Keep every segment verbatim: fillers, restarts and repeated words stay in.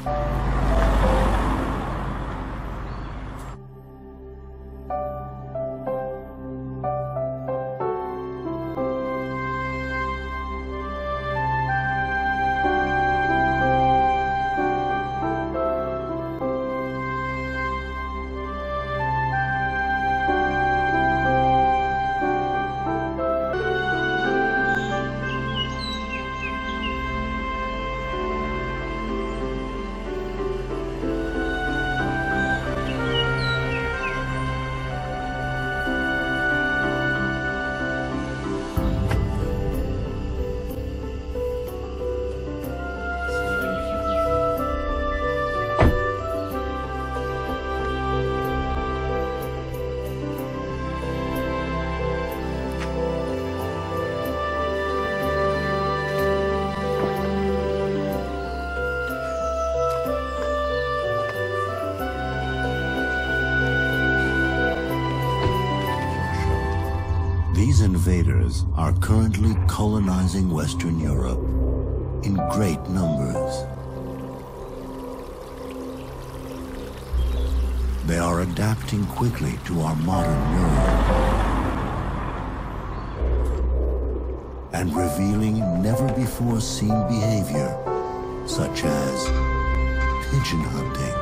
These invaders are currently colonizing Western Europe in great numbers. They are adapting quickly to our modern world and revealing never-before-seen behavior, such as pigeon hunting.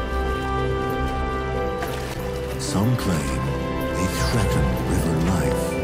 Some claim they threaten river life.